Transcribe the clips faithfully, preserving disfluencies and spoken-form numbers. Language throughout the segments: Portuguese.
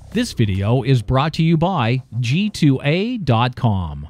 This video is brought to you by G two A dot com.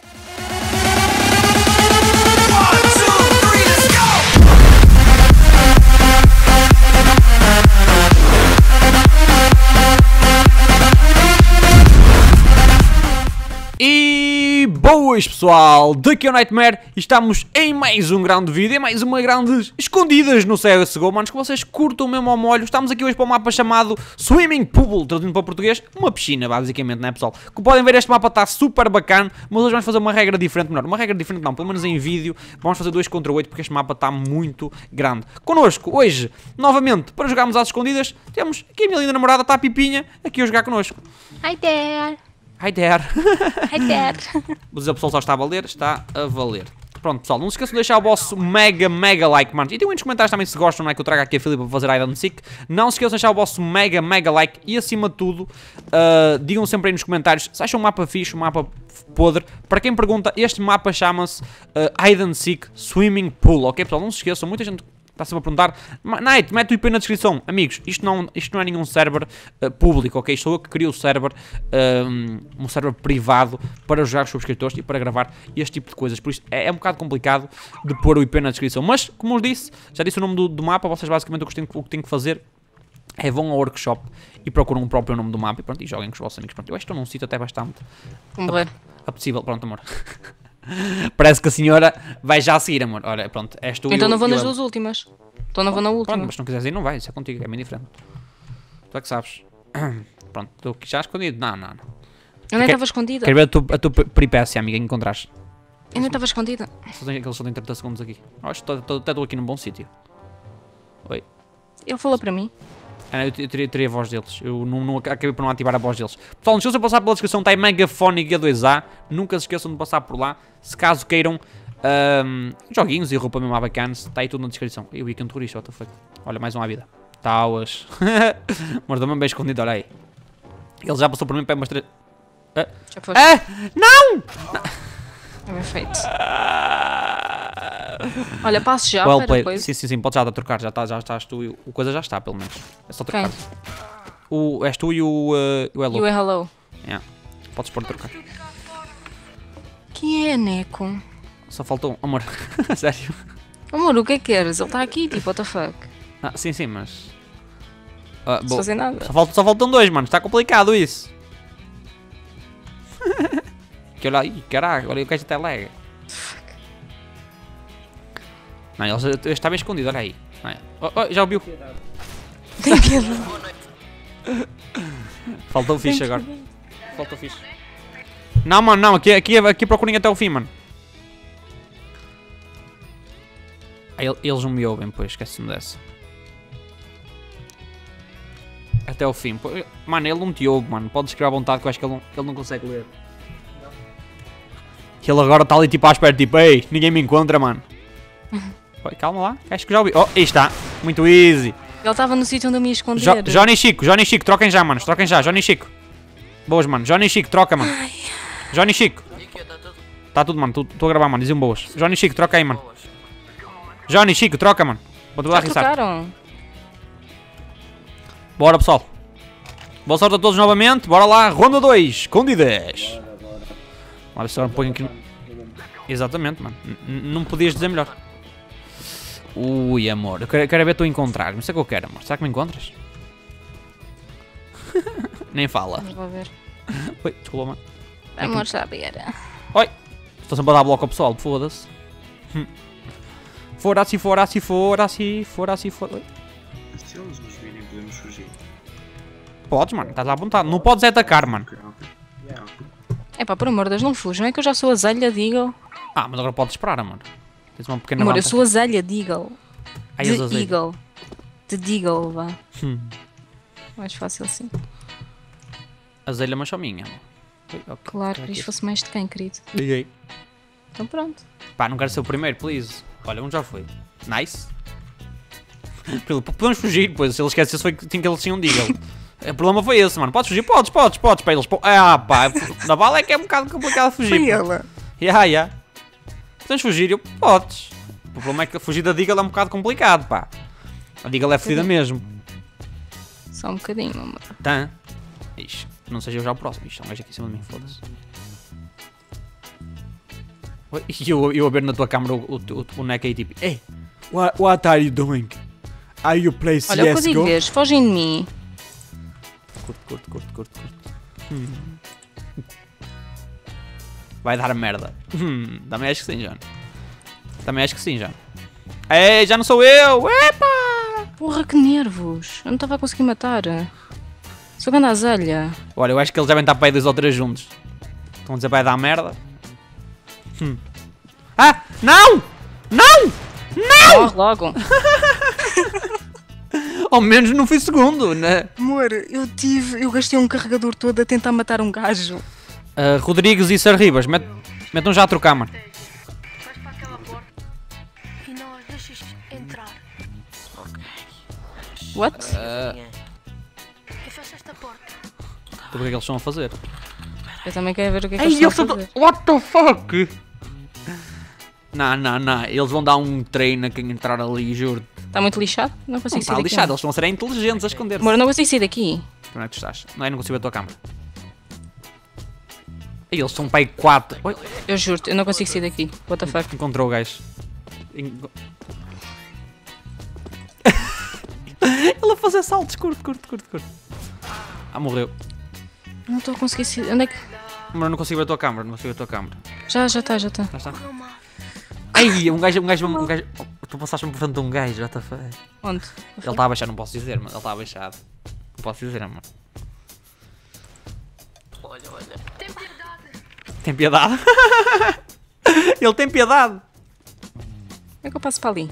E boas pessoal, daqui é o Nightmare e estamos em mais um grande vídeo, em mais uma grande escondidas no C S G O, manos, que vocês curtam mesmo ao molho. Estamos aqui hoje para um mapa chamado Swimming Pool, traduzindo para o português, uma piscina basicamente, né pessoal? Como podem ver, este mapa está super bacana, mas hoje vamos fazer uma regra diferente, melhor, uma regra diferente não, pelo menos em vídeo, vamos fazer dois contra oito porque este mapa está muito grande. Connosco, hoje, novamente, para jogarmos às escondidas, temos aqui a minha linda namorada, está a Pipinha, aqui a jogar connosco. Hi there! Hi there! Hi there! Vou dizer, o pessoal só está a valer, está a valer. Pronto, pessoal, não se esqueçam de deixar o vosso mega, mega like, mano. E tem nos comentários também se gostam, não é, que eu trago aqui a Filipe para fazer hide and seek. Não se esqueçam de deixar o vosso mega, mega like. E acima de tudo, uh, digam sempre aí nos comentários se acham um mapa fixe, um mapa podre. Para quem pergunta, este mapa chama-se uh, Hide and Seek Swimming Pool, ok, pessoal? Não se esqueçam, muita gente está sempre a perguntar. Night, mete o I P na descrição. Amigos, isto não, isto não é nenhum server uh, público, ok? Sou eu que crio o server, um, um server privado para jogar os subscritores e para gravar este tipo de coisas. Por isso é, é um bocado complicado de pôr o I P na descrição. Mas, como eu disse, já disse o nome do, do mapa, vocês basicamente o que, têm, o que têm que fazer é vão ao workshop e procuram o próprio nome do mapa e pronto, e joguem com os vossos amigos. Pronto, eu acho que estou num sítio até bastante apetecível. Pronto, amor. Parece que a senhora vai já seguir, amor. Ora, pronto, és tu. Então eu, não vou eu, nas eu... duas últimas. Então não vou na última. Pronto, mas se não quiseres ir, não vai. Isso é contigo, é bem diferente. Tu é que sabes. Pronto, estou aqui já escondido. Não, não, não. Eu nem estava escondida. Quero ver a tua, a tua peripécia, amiga, encontraste. Eu nem estava escondida. Só tem, aqueles só têm trinta segundos aqui. Acho que até estou aqui num bom sítio. Oi. Ele falou para mim. Ah, eu, eu, teria, eu teria a voz deles. Eu não, não, acabei por não ativar a voz deles. Pessoal, não se esqueçam de passar pela descrição. Está aí Megafone G dois A. Nunca se esqueçam de passar por lá. Se caso queiram um, joguinhos e roupa mesmo bacana. Está aí tudo na descrição. Eu vi aqui um terrorista, what the fuck. Olha, mais uma vida. Tauas. Mas também bem escondido, olha aí. Ele já passou por mim para umas três. Ah! Já foste. Ah! Não! É bem feito. Olha, passo já Well para played. depois. Sim, sim, sim, pode já dar a trocar, já, tá, já estás tu e o coisa já está, pelo menos. É só trocar. Quem? O, és tu e o, uh, o Hello. E o hello. Yeah. Podes pôr a trocar. Quem é, Neco? Só faltou um, amor. Sério. Amor, o que é que queres? Ele está aqui, tipo, what the fuck? Ah, sim, sim, mas... Ah, Não bom, fazer nada. Só, faltam, só faltam dois, mano. Está complicado isso. Que olha aí, caralho, olha o que até lega. Não, ele ele está bem escondido, olha aí. Não, oh, oh, já ouviu? Tem que Faltou o fixe agora. Faltou o fixe. Não, mano, não. Aqui, aqui, aqui procurem até o fim, mano. Ah, eles não me ouvem, pois. Esquece-me dessa. Até o fim. Mano, ele não te ouve, mano. Pode escrever à vontade que eu acho que ele não, ele não consegue ler. Que ele agora está ali tipo à espera, tipo, ei, ninguém me encontra, mano. Oi, calma lá, acho que já ouvi. Oh, aí está, muito easy. Ele estava no sítio onde eu me ia esconder. Jo Johnny e Chico, Johnny e Chico, troquem já, manos, troquem já, Johnny e Chico. Boas, mano, Johnny e Chico, troca, mano. Ai. Johnny e Chico. Está tudo, mano, estou a gravar, mano, dizem boas. Johnny e Chico, troca aí, mano. Johnny e Chico, troca, mano. Vou-te dar a risar. Trocaram. Bora, pessoal. Boa sorte a todos novamente, bora lá, ronda dois, escondidas. Olha só um pouquinho aqui. Exatamente, mano. N não podias dizer melhor. Ui, amor. Eu quero, quero ver tu encontrar. Não sei o que eu quero, amor. Será que me encontras? Nem fala. Vamos lá ver. Oi, desculpa, mano. Vamos lá ver. Oi. Estou sempre a dar bloco ao pessoal. Foda-se. Fora assim, fora assim, fora assim, fora assim, fora. Se eles nos virem, podemos fugir. Podes, mano. Estás à vontade. Não podes é atacar, mano. É pá, por amor de Deus, não fujam. É que eu já sou a zelha de Eagle. Ah, mas agora podes esperar, amor. Tens uma pequena Amor, eu vantagem. sou a zelha de Eagle. Ai, De és a zelha. Eagle. De Deagle, vá. Hum. Mais fácil assim. Azelha, mas só minha, amor. Oi, okay. Claro, que isto fosse mais de quem, querido? Liguei. Então pronto. Pá, não quero ser o primeiro, please. Olha, um já foi. Nice. Podemos fugir, pois. Se eles esquecem, se foi que eles tinham Deagle. O problema foi esse, mano. Podes fugir? Podes, podes, podes. Para eles. Ah, pá. Na bala é que é um bocado complicado fugir. Foi ela. Ya, ya. Podemos fugir? Eu, podes. O problema é que fugir da Deagle é um bocado complicado, pá. A Deagle é fodida mesmo. Só um bocadinho, amor. Tá? Ixi, não seja eu já o próximo. Isto é um gajo aqui em cima de mim, foda-se. E eu, eu a ver na tua câmera o, o, o, o neck aí tipo, hey, what, what are you doing? Are you play C S G O? Olha, eu consigo ver, fogem de mim. Curto, curto, curto, curto, curto. Hum. Vai dar merda. Hum, também acho que sim, John. Também acho que sim, John. Ei, já não sou eu! Epa! Porra, que nervos. Eu não estava a conseguir matar. Sou grande azelha. Olha, eu acho que eles devem estar para aí dois ou três juntos. Estão a dizer vai dar merda. Hum. Ah! Não! Não! Não! Morre logo. Ao menos não fui segundo, né? Amor, eu tive... Eu gastei um carregador todo a tentar matar um gajo. Uh, Rodrigues e Sarribas, met, metam já a trocar, mano. Vais para aquela porta e não as deixas entrar. What? E fecha esta porta. Então o que é que eles estão a fazer? Eu também quero ver o que é que Ei, eles eles estão a estão... fazer. What the fuck? Não, não, não. Eles vão dar um treino a quem entrar ali, juro. Está muito lixado? Não Não consigo está sair daqui. lixado, eles estão a ser inteligentes a esconder-se. Amor, eu não consigo sair daqui. Onde é que tu estás? Não, eu não consigo ver a tua câmera. Ei, eles são pai quatro. Oi, Eu juro, eu não consigo sair daqui. What the fuck? encontrou o gajo. Enco- Ele a fazer saltos, curto, curto, curto, curto. Ah, morreu. Não estou a conseguir sair. Onde é que... Mas eu não consigo ver a tua câmera, não consigo ver a tua câmera. Já, já está, já está. Já está. Ai, um gajo, um gajo, um gajo. Oh, tu passaste-me por frente de um gajo, já está feio. Onde? Ele está a baixar, não posso dizer, mas ele está abaixado. Não posso dizer, amor. Tem piedade. Tem piedade? Ele tem piedade. Como é que eu passo para ali?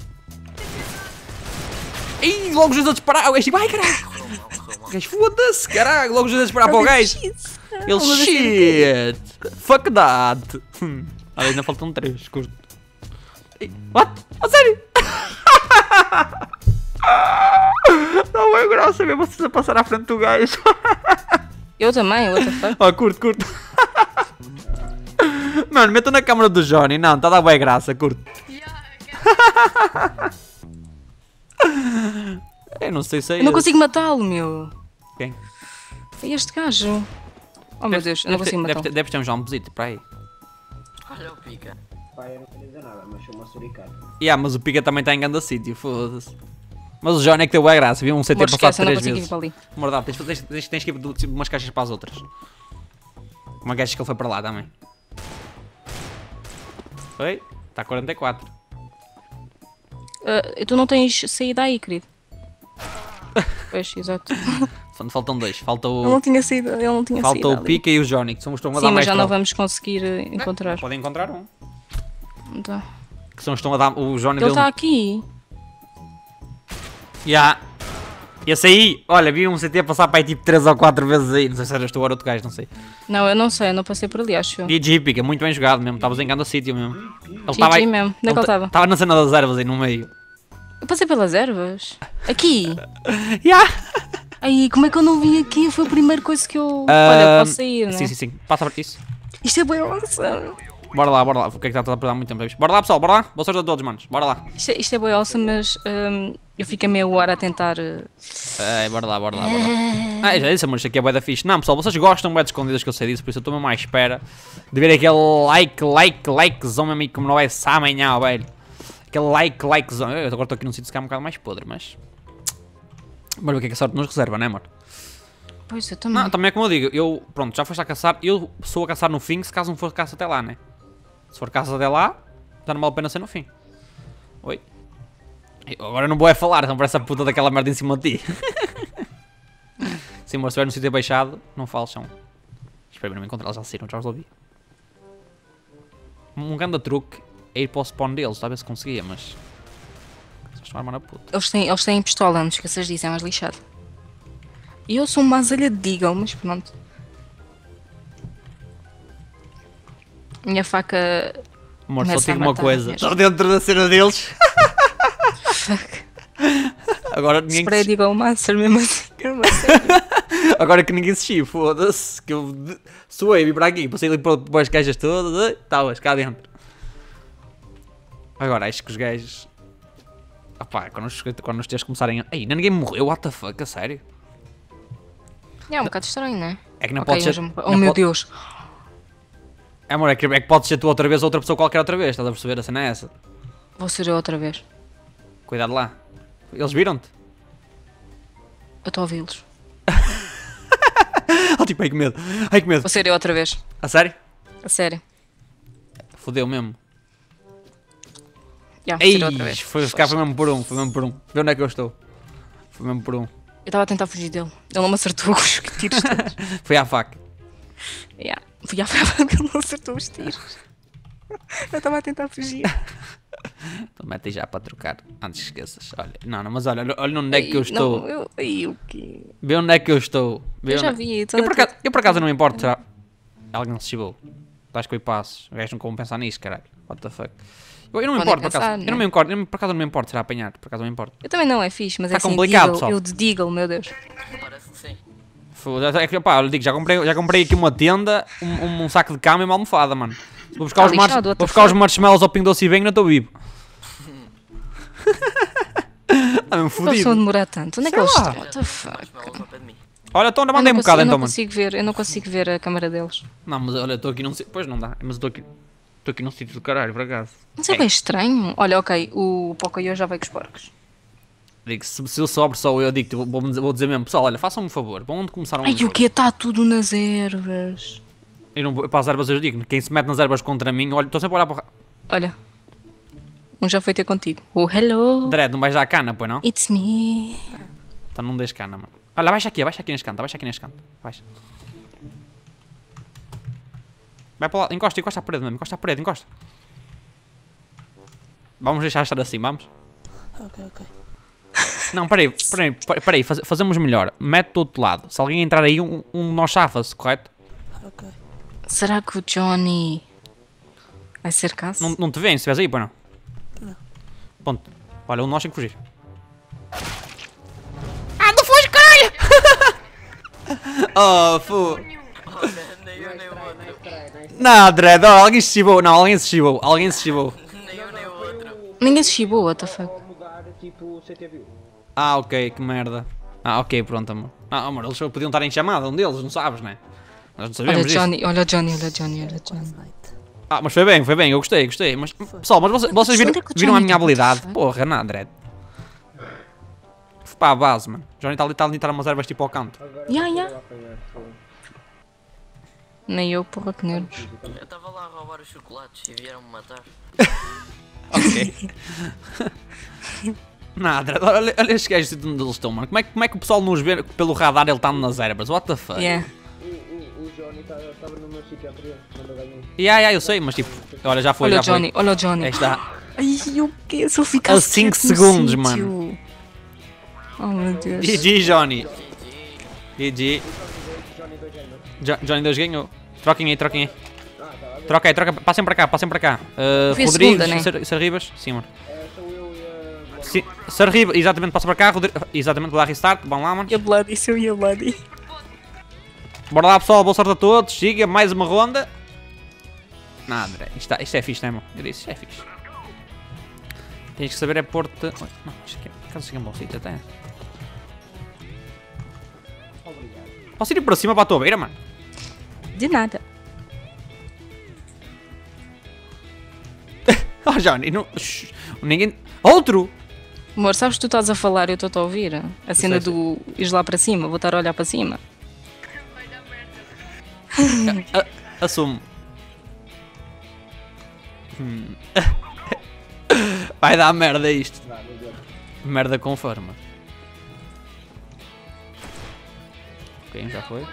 Ih, logo os dois a disparar. O gajo tipo, ai caralho. O gajo, foda-se, caralho. Logo os dois a disparar para o gajo. Ele, shit. Fuck that. Hum. Olha, ainda faltam três, curto. Ih, what? A sério? Não é graça ver vocês a passar à frente do gajo. Eu também, what the fuck? Ó, curto, curto. Mano, metam na câmera do Johnny. Não, está a dar bem graça, curto. Eu não sei se é Eu não esse. consigo matá-lo, meu. Quem? É este gajo. Oh meu Deus, eu não Deve ter- consigo deve matá-lo. ter- Deve ter um João Besito para aí. Pai, eu não queria dizer nada, mas sou uma suricata. Yeah, mas o Pica também está em grande sítio, foda-se. Mas o Johnny é que deu a graça, viu um C T Amor, passado esquece, eu não três consigo ir vezes. para ali. Mordado, tens, tens, tens, tens que ir de de umas caixas para as outras. Uma gaja que ele foi para lá também. Oi? Está quarenta e quatro. Ah, tu não tens saída aí, querido. Pois, exato. Só faltam dois. Falta Ele não o, tinha saído, ele não tinha falta saído o ali. Pica e o Johnny, que são os que estão a dar Sim, mas mais já não troll. vamos conseguir eh, encontrar. Podem encontrar um. Tá. Que são os que estão a dar. O Johnny Ele deu. está aqui. Ya. Esse aí, olha, vi um C T passar para aí tipo três ou quatro vezes aí. Não sei se eras tu ou outro gajo, não sei. Não, eu não sei, eu não passei por ali, acho eu. D G Pica, muito bem jogado mesmo. Estavas em grande sítio mesmo. Ele G estava G aí. mesmo. Onde é que ele estava? Estava na cena das ervas aí no meio. Eu passei pelas ervas. Aqui. Ya. Aí, como é que eu não vim aqui? Foi a primeira coisa que eu... Olha, Ah, eu posso sair, né? Sim, sim, sim. Passa por isso. Isto é bem awesome. Bora lá, bora lá. O que é que está a perder muito tempo? Bora lá, pessoal, bora lá. Boa sorte a todos, manos. Bora lá. Isto é, isto é bem awesome, mas hum, eu fico a meia hora a tentar... eh, É, bora lá, bora lá, bora lá. Ah, já disse, amor, isto aqui é bué da fixe. Não, pessoal, vocês gostam bué de escondidas que eu sei disso, por isso eu estou mesmo à espera de ver aquele like, like, likezão mesmo aí como não é essa amanhã, velho. Aquele like, likezão. Eu agora estou aqui num sítio que é um bocado mais podre, mas... Bora ver o que é que a sorte nos reserva, né, amor? Pois, eu também. Não, também é como eu digo, eu, pronto, já foste a caçar, eu sou a caçar no fim, se caso não for caça até lá, né? Se for caça até lá, já não vale a pena ser no fim. Oi? Eu agora não vou é falar, não parece a puta daquela merda em cima de ti. Sim, mas se estiver no sítio baixado, não fales, são. Espero não me encontrar, eles já saíram, já os ouvi. Um grande truque é ir para o spawn deles, a ver se conseguia, mas... Só estão a armar a puta. Eles têm, eles têm pistola, não esqueças disso, é mais lixado. E eu sou uma azelha de Deagle, mas pronto. Minha faca... Amor, só Começa te a digo uma matar coisa, mesmo. estou dentro da cena deles. Fuck. Agora ninguém... Spray Deagle Master, mesmo assim. eu não sei. Agora que ninguém assistiu, foda-se, que eu de- suei, vim para aqui, passei ali para, para as caixas todas, estavas cá dentro. Agora, acho que os gajos... Opá, quando os, quando os teus começarem a... Ei, ninguém morreu, what the fuck, a sério? É um bocado estranho, não é? É que não Ok, pode ser... hoje- Oh não meu pode- Deus. Amor, é que, é que pode ser tu outra vez ou outra pessoa qualquer outra vez, estás a perceber? A cena é essa. Vou ser eu outra vez. Cuidado lá. Eles viram-te? Eu estou a ouvi-los. Oh, tipo, ai que medo. Ai que medo. Vou ser eu outra vez. A sério? A sério. Fodeu mesmo. Já, vou Ei, ser outra vez. foi, ficar, foi mesmo por um, foi mesmo por um. Vê onde é que eu estou. Foi mesmo por um. Eu estava a tentar fugir dele. Ele não me acertou com os tiros todos. Foi à faca. Yeah. Fui à frente porque ele não acertou os tiros. Eu estava a tentar fugir. Então mete aí já para trocar. Antes que esqueças. Olha, não, não, mas olha, olha- olha onde é que eu estou. Não, eu... Ai, o quê? Vê onde é que eu estou. Vê Eu já onde- vi. Eu por, acaso, eu por acaso não me importo. Será? Alguém se chibou. Estás com passos. O gajo não como pensar nisso, caralho. What the fuck. Eu, eu não me Podem importo, por acaso. pensar, Eu não né? me importo. Eu, por acaso não me importo será apanhar. Por acaso não me importo. Eu também não, é fixe, mas Tá é assim, complicado, Deagle, pessoal. eu de Deagle, meu Deus. Parece que sim. Foda-se. É que, pá, eu digo, já comprei, já comprei aqui uma tenda, um, um, um saco de cama e uma almofada, mano. Vou buscar, Tá os, mar... lixado, what vou the buscar os fuck? marshmallows ao Pingo Doce e bem, não estou vivo. Está mesmo Não estou a fodido. demorar tanto. Onde é que Sei eles lá. estão? What the fuck? Maluco ao pé de mim. Olha, então Eu mandei um não bocado consigo- eu então, não mano. consigo ver, eu não consigo ver a câmara deles. Não, mas olha, estou aqui num sítio. Pois não dá, mas estou aqui. Estou aqui num sítio do caralho, por acaso. Mas é bem estranho. Olha, ok, o Pocoyo já veio com os porcos. Digo, se, se eu sobre só eu digo, vou, vou, vou dizer mesmo, pessoal, olha, façam-me um favor, vão onde começaram Ai, o que está tudo nas ervas? Eu não vou, para as ervas eu digo, quem se mete nas ervas contra mim, olha, estou sempre a olhar para o. Olha, um já foi ter contigo. Oh, hello, Dredd, não vais dar cana, pois não? it's me. Então não deixes cana, mano. Olha, baixa aqui, baixa aqui neste canto, baixa aqui neste canto. Baixa. Vai para lá, encosta, encosta à parede mesmo, encosta à parede, encosta. Vamos deixar estar assim, vamos? Ok, ok. Não, peraí, peraí, peraí, faz, fazemos melhor. Mete do outro lado. Se alguém entrar aí, um, um de nós chafa-se, correto? Ok. Será que o Johnny vai ser caso? Não, não te vêem se estiveres aí, pois não? Não. Ponto. Olha, um de nós tem que fugir. Ah, não foge, caralho! Oh, fu. Nem eu, nem o outro. Não, Dredd, oh, alguém se chibou. Não, alguém se chibou. Alguém se chibou. Nem eu, nem o outro. Ninguém se chibou, what the fuck? Ao mudar, tipo, C T V. Ah, ok, que merda. Ah, ok, pronto, amor. Ah, amor, eles só podiam estar em chamada, um deles, não sabes, né? Nós não sabemos Olha, disso. Johnny, olha, Johnny, olha, Johnny, olha, Johnny. Ah, mas foi bem, foi bem, eu gostei, gostei. Mas, pessoal, mas vocês, vocês viram, Onde é que o viram a Johnny minha tá? habilidade? What the fuck? Porra, não, Dredd. Foi para a base, mano. Johnny está ali, está ali a entrar umas ervas tipo ao canto. Ya, ya. Nem eu, porra, que nervos. Eu estava lá a roubar os chocolates e vieram-me matar. Ok. Nada, olha, olha estes gajos onde eles estão, mano. Como é, que- como é que o pessoal nos vê pelo radar ele está nas ervas? What the fuck? Yeah. O, o, o Johnny estava no meu sítio anterior, quando eu ganhei. Yeah, yeah, eu sei, mas tipo, olha, já foi, Olha já o Johnny, foi. olha o Johnny. Aí está. Ai, o que? Se eu ficasse A cinco quieto no segundos, sítio. mano. Oh meu Deus. G G, Johnny. G G. Johnny dois anos. Jo- Johnny dois ganhou. Troquem aí, troquem aí. Troca aí, troca. Passem para cá, passem para cá. Uh, Fui a Rodrigues, segunda, né? Sar- Sarribas. Sim, mano. É, sou eu e a... Sim, Sarribas, exatamente, passa para cá. Rodri- Exatamente, vou dar restart. Vão lá, mano. E a Bloody, sou eu e a Bloody. Bora lá, pessoal. Boa sorte a todos. Siga, mais uma ronda. Nada, André. Isto, tá- isto é fixe, não é, mano? Eu disse, isto é fixe. Tens que saber é pôr-te... Oi, não, isto aqui é... Caso chegue um bom sítio até. Posso ir para cima para a tua beira, mano? De nada. Oh, Johnny, não... Shhh, ninguém... Outro! Amor, sabes que tu estás a falar e eu estou a ouvir? A cena sei, do ires lá para cima, vou estar a olhar para cima. A- Assumo. Hum. Vai dar merda isto. Merda com forma. Ok, já foi.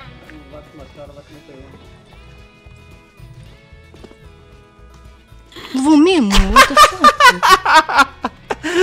Levou mesmo, what the fuck?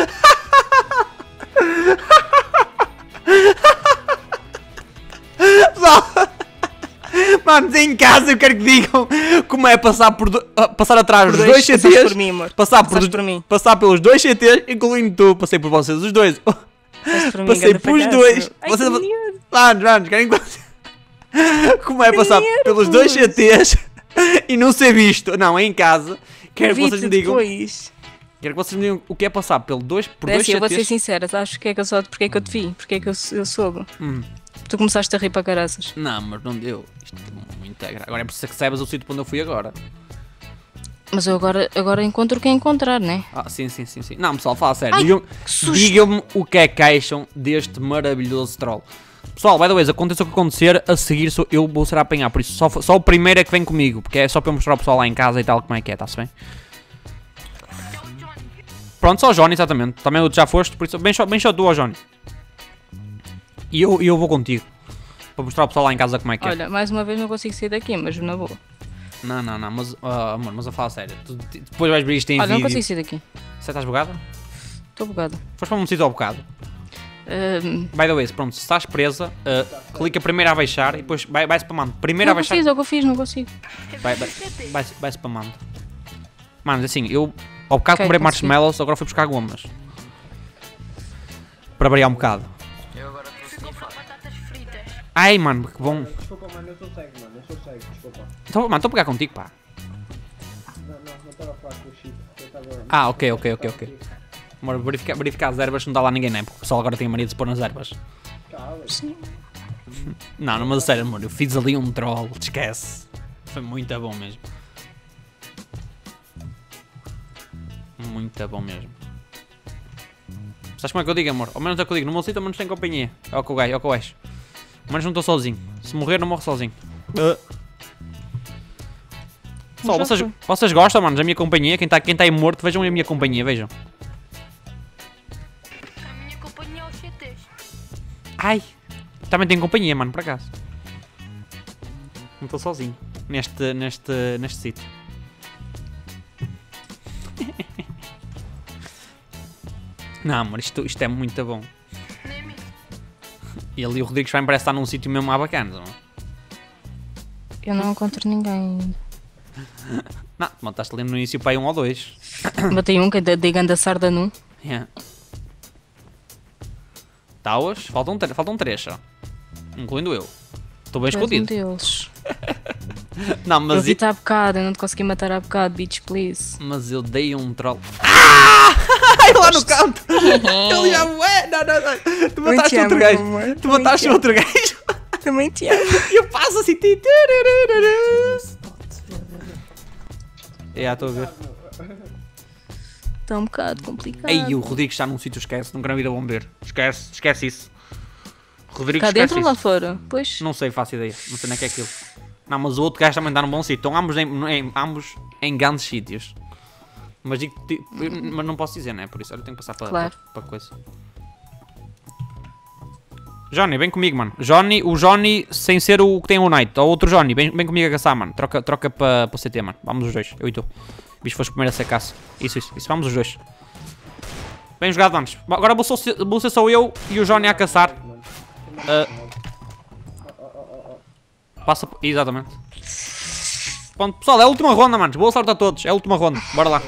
Mano, em casa eu quero que digam como é passar por do- ah, passar atrás Por dos dois, dois C passaste Ts, por mim, amor. passar por, Passaste por mim. passar pelos dois C Ts, incluindo tu, passei por vocês os dois. Passaste por mim, Passei ganda pelos fracasso. dois. Ai, Vocês- que medo. Vamos, vamos, querem que você- como é passar nervos. pelos dois C Ts e não ser visto? Não, é em casa. Quero que Vi-te vocês me digam. depois. Quero que vocês me digam o que é passar pelo dois, por É dois assim, eu vou ser C Ts. sincera, sabes porque é que eu sou, porque é que eu te vi? Porque é que eu, eu soube? Hum. Tu começaste a rir para caraças. Não, mas não deu. Isto é muito agra. Agora é preciso que saibas o sítio para onde eu fui agora. Mas eu agora, agora encontro quem encontrar, né? Ah, sim, sim, sim, sim. Não, pessoal, fala sério. Ai, Digam- que susto. Digam-me o que é que acham deste maravilhoso troll. Pessoal, by the way, aconteça o que acontecer, a seguir sou, eu vou ser a apanhar. Por isso, só, só o primeiro é que vem comigo. Porque é só para eu mostrar ao pessoal lá em casa e tal como é que é, está-se bem? Pronto, só o Johnny, exatamente. Também o já foste, por isso, bem só, bem só tu, ó Johnny. E eu, e eu vou contigo. Para mostrar ao pessoal lá em casa como é que é. Olha, mais uma vez não consigo sair daqui, mas na boa. Não, não, não, mas, ah, amor, mas a falar sério. Tu, tu- depois vais ver isto em Olha, não vídeo. consigo sair daqui. Você estás bugada? Estou bugada. Foste para um sítio ao bocado. Ahm, By the way, pronto, se estás presa, ah, clica primeiro a baixar e depois vai, vai spamando. Primeiro a não baixar. consigo, é o que eu fiz, não consigo. Vai, vai, vai, vai spamando. Mano, assim, eu ao bocado Ok, comprei consegui. marshmallows, agora fui buscar gomas. Para variar um bocado. Fui comprar batatas fritas. Ai, mano, que bom. Desculpa, mano, eu sou cego, mano, eu sou cego, desculpa. Então, mano, estou a pegar contigo, pá. Não, não, não estava a falar com o Chico. Eu estava. Ah, ok, ok, ok, ok. Amor, verificar, verificar as ervas não dá lá ninguém, né? Porque o pessoal agora tem a mania de se pôr nas ervas. Cala. Sim. Não, não, mas a sério, amor, eu fiz ali um troll, te esquece. Foi muito bom mesmo. Muito bom mesmo. Sabes como é que eu digo, amor? Ao menos é o que eu digo, no meu sítio ao menos tem companhia. É o que eu gajo, é o que eu acho. Ao menos não estou sozinho. Se morrer, não morro sozinho. Uh. Pessoal, já vocês, foi. vocês gostam, mano, da minha companhia? Quem está quem tá aí morto, vejam a minha companhia, vejam. A minha companhia é os C Ts. Ai! Também tenho companhia, mano, por acaso. Não estou sozinho. Neste, neste, neste sítio. Não, amor, isto, isto é muito bom. Nem me. Ele e o Rodrigues vai parece estar num sítio mesmo à bacana, não? Eu não encontro ninguém. Não, tu mataste ali no início para aí um ou dois. Batei um que é da de ganda sarda num. Yeah. Tauas, faltam, tre- faltam três só. Incluindo eu. Estou bem Tu és um escondido. deles. Não, Eu mas, vi-te eu, há bocado, eu não te consegui matar há bocado, bitch, please. mas eu dei um troll. Ah! Lá no canto! Ele já ué! Não, não, não. Tu Também mataste te outro amo, gajo. amor. Tu Também mataste te amo. outro gajo. Também te amo. E eu passo assim. ti- É, já estou a ver. Está um bocado complicado. Ei, o Rodrigo está num sítio, esquece. Não quero ir a bombeiro. Esquece, esquece isso. Rodrigo, Cá esquece dentro ou lá isso. fora? Pois. Não sei, faço ideia. Não sei nem o que é aquilo. Não, mas o outro gajo também está num bom sítio. Estão ambos em, em- ambos em grandes sítios. Mas, digo, ti- mas não posso dizer, não é? Por isso, olha, eu tenho que passar para, Claro. para, para coisa. Johnny, vem comigo, mano. Johnny, o Johnny sem ser o que tem o Knight. Ou outro Johnny, vem, vem comigo a caçar, mano. Troca, troca para, para o C T, mano. Vamos os dois, eu e tu. Bicho, foste primeiro a ser caça. Isso, isso, isso. Vamos os dois. Bem jogado, manos. Agora vou, só, vou ser só eu e o Johnny a caçar. Ah, passa. Exatamente. Pronto, pessoal, é a última ronda, manos. Boa sorte a todos. É a última ronda. Bora lá.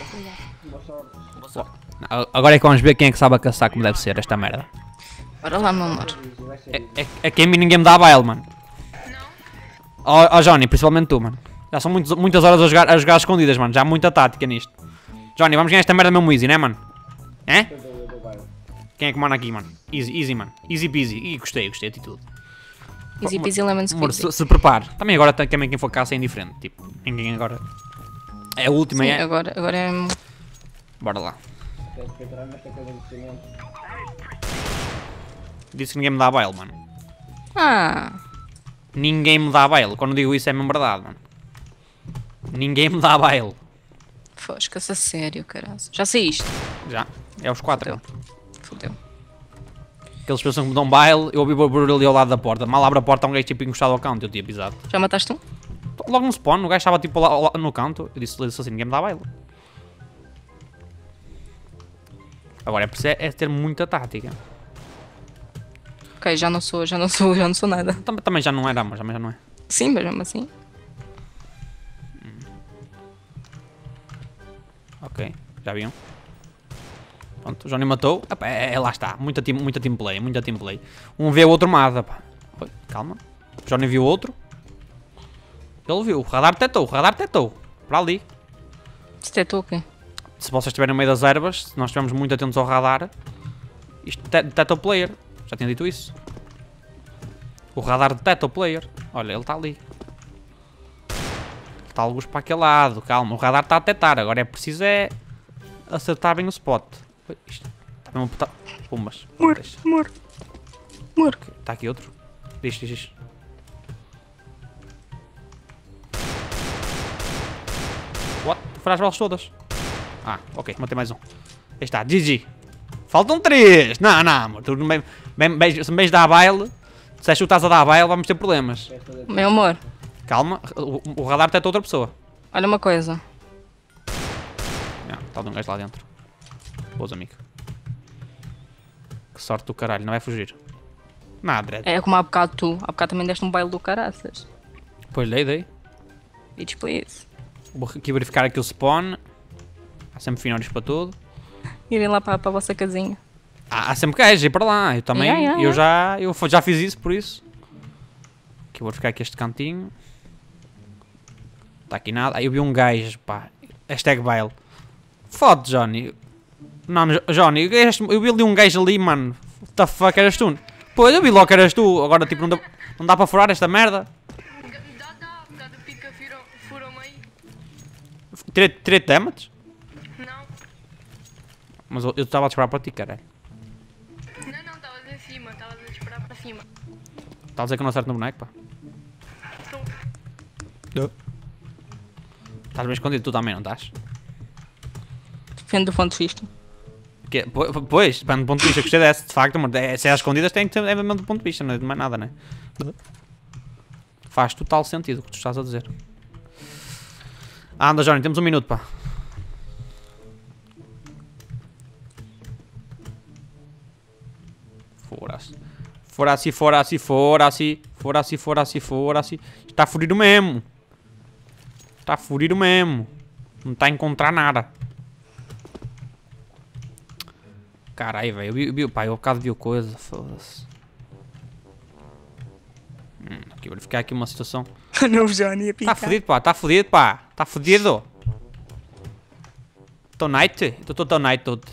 Agora é que vamos ver quem é que sabe a caçar como deve ser esta merda. Bora lá, meu amor. É, é, é que a mim ninguém me dá baile, mano. Ó oh, Johnny, principalmente tu, mano. Já são muitos, muitas horas a jogar, a jogar escondidas, mano. Já há muita tática nisto. Johnny, vamos ganhar esta merda mesmo easy, né, mano? É? Quem é que manda aqui, mano? Easy, easy, mano. Easy peasy. Ih, gostei, gostei de tudo. Easy peasy lemon Amor, squeezy. se, se prepare. Também agora tem- também quem for caça é indiferente. Tipo, ninguém agora. É a última, Sim, é? agora, agora é... Bora lá. Tens que entrar nesta coisa de cimento. Disse que ninguém me dá baile, mano. Ah, Ninguém me dá baile. Quando digo isso é mesmo verdade, mano. Ninguém me dá baile. fosca-se a sério, caralho. Já saíste? Já. É os quatro, Fudeu. mano. Fudeu. Aqueles pensam que me dão baile, eu ouvi o barulho ali ao lado da porta. Mal abre a porta, um gajo tipo encostado ao canto. Eu tinha pisado. Já mataste um? Logo no spawn, o gajo estava tipo lá, lá no canto. Eu disse, disse assim: ninguém me dá baile. Agora é preciso é ter muita tática. Ok, já não sou, já não sou, já não sou nada. Também, também já não era, mas também já não é. Sim, mas mesmo assim. Ok, já viam. Pronto, o Johnny matou. Epá, é, é, lá está, muita team, muita team play, muita team play. Um vê o outro mata, pá. Oi, calma. O Johnny viu o outro. Ele viu, o radar detectou, o radar detectou. Para ali. Se tetou o quê? Se vocês estiverem no meio das ervas, se nós estivermos muito atentos ao radar, isto detecta o player. Já tinha dito isso. O radar detecta o player. Olha, ele está ali. Está alguns para aquele lado. Calma, o radar está a detectar. Agora é preciso é acertar bem o spot. Isto está mesmo a... Pumas. Amor, amor. Amor. Está aqui outro. Diz, diz, diz. What? Farás balas todas. Ah, ok, matei mais um. Aí está, G G. Faltam três. Não, não, amor. Tu bem, bem, bem, se me vais dar baile, se és tu estás a dar baile, vamos ter problemas. Meu amor, Calma, o, o radar detecta outra pessoa. olha uma coisa. Não, está um gajo lá dentro. Boas, amigo. Que sorte do caralho, não vai fugir. Nada, Dredd. É como há bocado tu. Há bocado também deste um baile do caraças. Pois dei, dei. Bitch, please. Vou aqui verificar aqui o spawn. Há sempre finórios para tudo. Irem lá para, para a vossa casinha. Há, há sempre gajos, ir para lá. Eu também, Yeah, yeah, eu, yeah. já, eu já fiz isso, por isso. Aqui eu vou ficar aqui este cantinho. Está aqui nada. Aí eu vi um gajo, pá. Hashtag baile. Fode, Johnny. Não, Johnny, eu vi ali um gajo ali, mano. What the fuck, eras tu? Pois, eu vi logo que eras tu. Agora, tipo, não dá, não dá para furar esta merda. Dá, dá, dá do pica, fura-me aí. Tirei, tirei damage? Não, Mas eu estava a disparar para ti, caralho. não, não, estavas em cima, estavas a disparar para cima. Estás a dizer que eu não acerto no boneco, pá. Tô. Estás bem escondido, tu também, não estás? Depende do ponto de vista. Que, po- pois, depende do ponto de vista, eu gostei dessa, de facto, amor, é, se é às escondidas tem que ter é mesmo do ponto de vista, não é de mais nada, né? Faz total sentido o que tu estás a dizer. Anda, Johnny, temos um minuto, pá. Fora-se. Fora-se, fora-se, fora-se. Fora-se, fora-se, fora-se. Está furido mesmo. Está furido mesmo. Não está a encontrar nada. Caralho, velho. Eu vi, vi, pá, eu há bocado vi coisa. Foda-se. Hum, aqui, vou ficar aqui uma situação. Não, Johnny, a Está fodido, pá. Está fodido, pá. Está fodido. Tô night? Eu tô, tô night todo.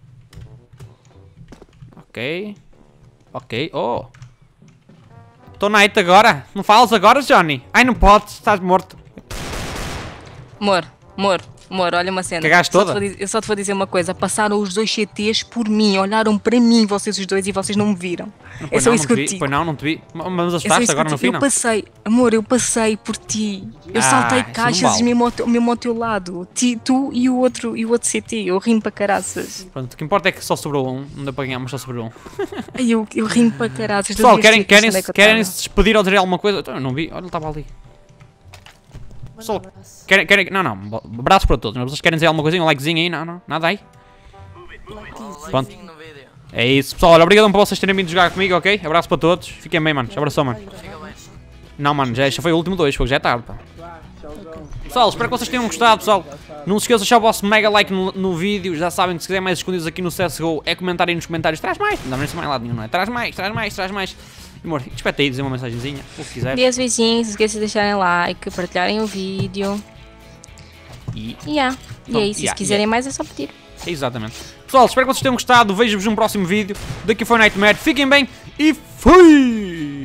Ok. Ok. Oh. Tô night agora. Não falas agora, Johnny? Ai, não podes. Estás morto. Amor, amor, amor, olha uma cena. Cagaste Só te toda? vou dizer- Eu só te vou dizer uma coisa. Passaram os dois C Ts por mim. Olharam para mim, vocês os dois, e vocês não me viram. É Pois só não, isso não que te eu vi. te digo. Pois não, não te vi. Mas É só assustaste isso que agora eu no te digo. final. Eu passei, amor, eu passei por ti. Eu Ah, saltei isso não caixas vale. mesmo ao, teu, mesmo ao teu lado. Ti, tu e o outro, e o outro C T. Eu rimo para caraças. Pronto, o que importa é que só sobrou um. Não deu para ganhar, mas só sobrou um. Ai, eu, eu rimo para caraças. Pessoal, Não querem, dias seguidos, querem, onde é que eu querem estava? se despedir ou dizer alguma coisa? Então, eu não vi. Olha, ele estava ali. Pessoal, querem, querem, não, não, abraço para todos, mas vocês querem dizer alguma coisinha, um likezinho aí, não, não, nada aí? Pronto. É isso, pessoal, olha, obrigado por vocês terem vindo jogar comigo, ok? Abraço para todos, fiquem bem, mano, abração, mano. Não, mano, já, já foi o último dois, foi, já é tarde, pá. Pessoal, espero que vocês tenham gostado, pessoal. Não se esqueçam de deixar o vosso mega like no, no vídeo, já sabem que se quiserem mais escondidos aqui no C S G O, é comentar aí nos comentários, traz mais, não dá mais lado nenhum, não é? Traz mais, traz mais, traz mais. Amor, espeta aí, dizer uma mensagenzinha, o que quiser. Beijo, beijinhos. Não esqueçam de deixarem like, partilharem o vídeo. E... E yeah. E Pronto, é isso. yeah, Se quiserem yeah. mais, é só pedir. Exatamente. Pessoal, espero que vocês tenham gostado. Vejo-vos num próximo vídeo. Daqui foi Nightmare. Fiquem bem e fui!